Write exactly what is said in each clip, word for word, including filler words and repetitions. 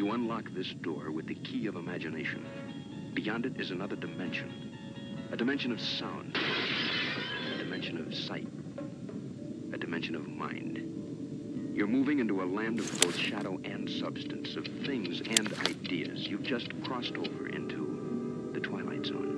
You unlock this door with the key of imagination. Beyond it is another dimension. A dimension of sound. A dimension of sight. A dimension of mind. You're moving into a land of both shadow and substance, of things and ideas. You've just crossed over into the Twilight Zone.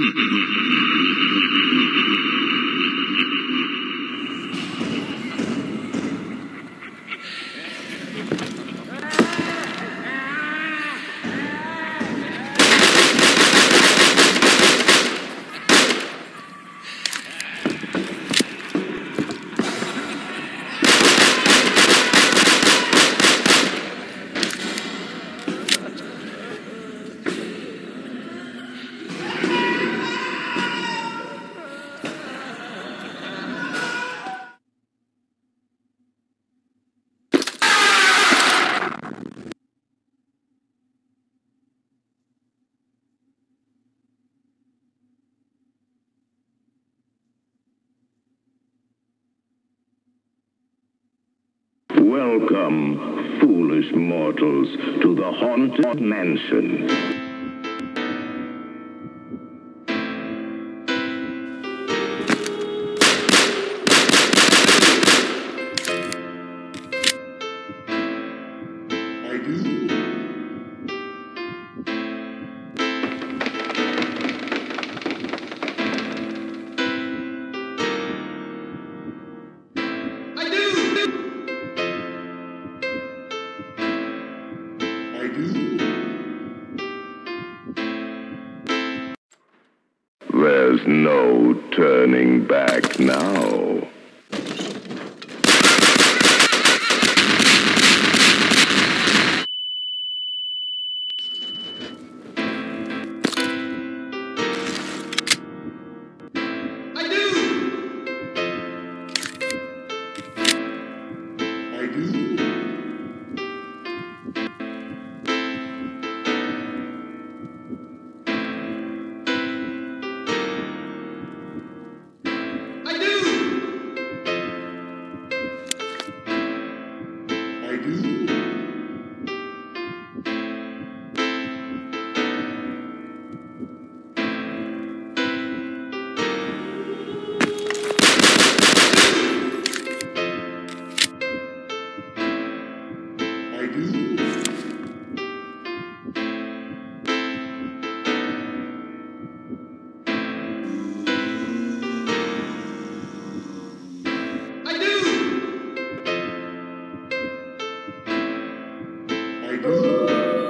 Welcome, foolish mortals, to the Haunted Mansion. I do. There's no turning back now. I do. I do. I do. I do. I do.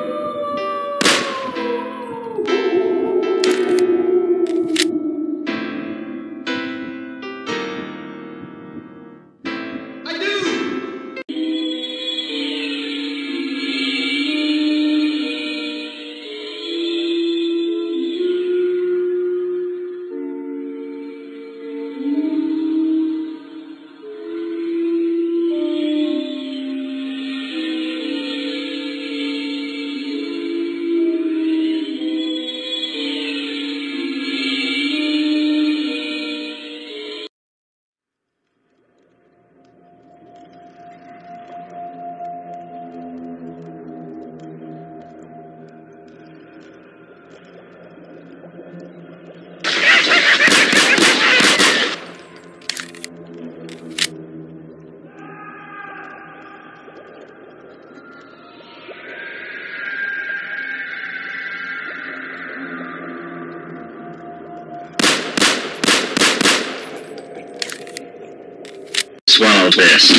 Swallow this.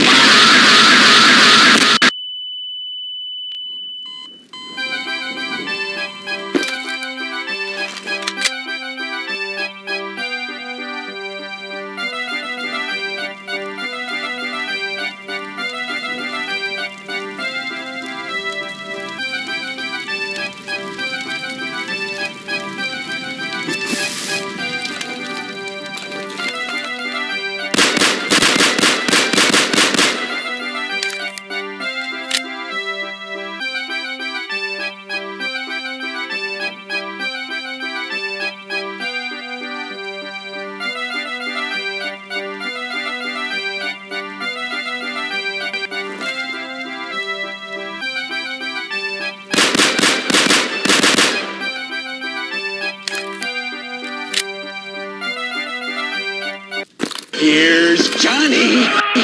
Here's Johnny.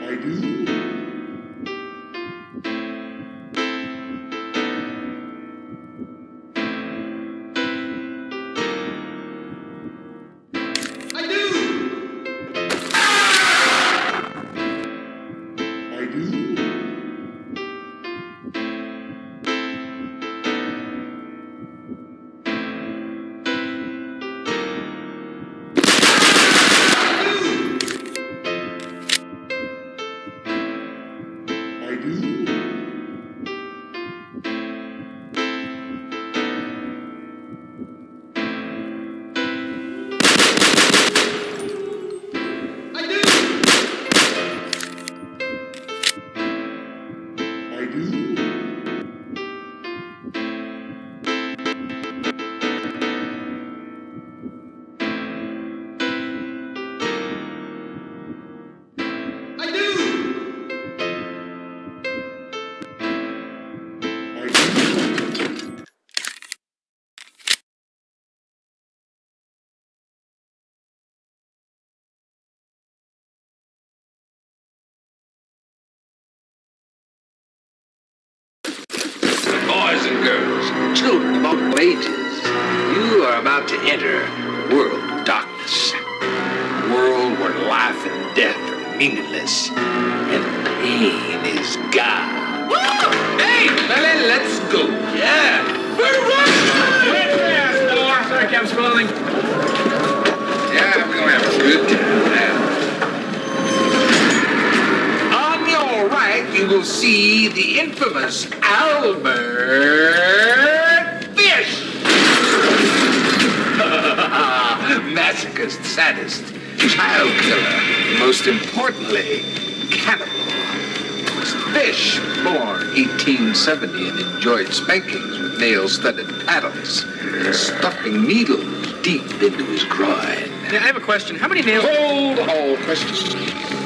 I do. I do. I do. I do. I do. I do. I do. I do. Boys and girls, children of all ages, you are about to enter a world of darkness. A world where life and death are meaningless, and pain is God. Woo! Hey, Billy, let's go. Yeah. Wait fast, Thor. Sorry, Captain Spaulding. Yeah, we're gonna have a good time now. On your right, you will see the infamous Albert Fish. Masochist, sadist, child killer, most importantly, cannibal. Fish, born eighteen seventy and enjoyed spankings with nail-studded paddles and stuffing needles deep into his groin. Yeah, I have a question. How many nails? Hold all questions.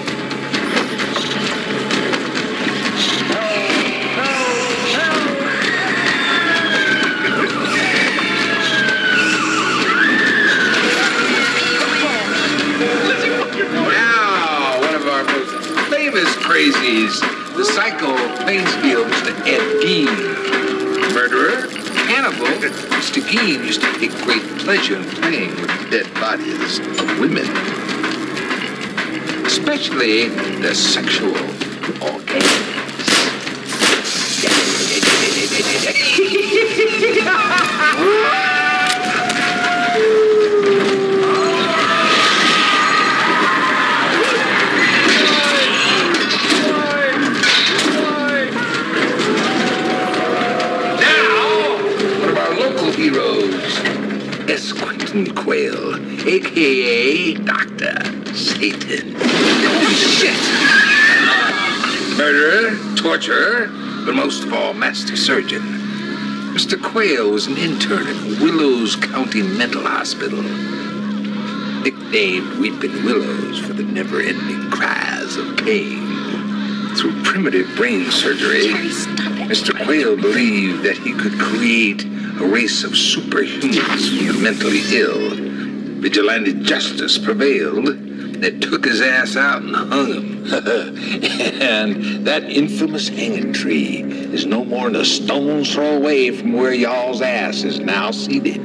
Now, one of our most famous crazies, the psycho Plainsfield, Mister Ed Gein. Murderer, cannibal, Mister Gein used to take great pleasure in playing with the dead bodies of women, especially their sexual organs. Heroes, S. Quentin Quayle, a k a. Doctor Satan. Oh, shit! Murderer, torturer, but most of all, master surgeon. Mister Quayle was an intern at Willows County Mental Hospital, nicknamed Weeping Willows for the never-ending cries of pain. Through primitive brain surgery, Mister Quayle believed that he could create a race of superhumans for the mentally ill. Vigilante justice prevailed. They took his ass out and hung him. And that infamous hanging tree is no more than a stone's throw away from where y'all's ass is now seated.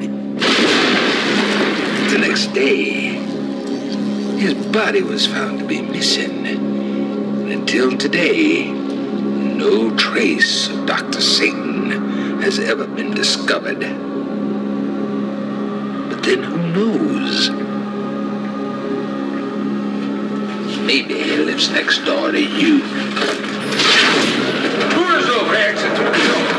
The next day, his body was found to be missing. And until today, no trace of Doctor Satan has ever been discovered. But then who knows? Maybe he lives next door to you. Who is over exit to the doors?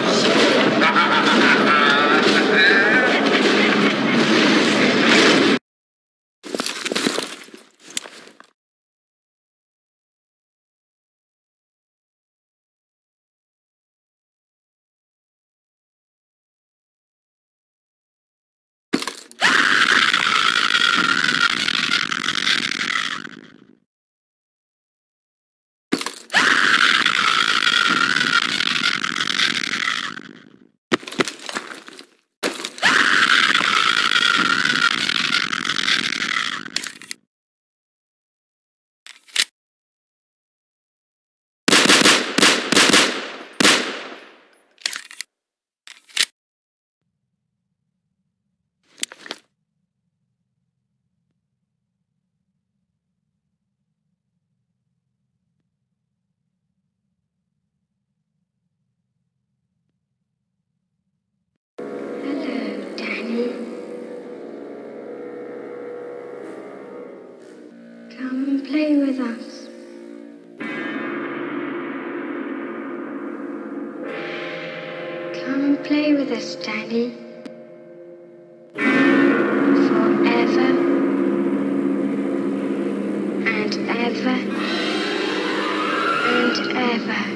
play with us. Come and play with us, Daddy. Forever and ever and ever.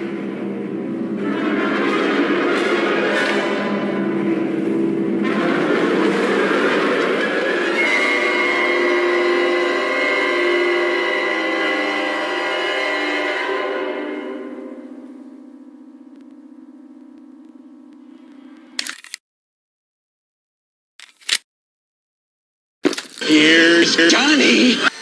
Here's Johnny.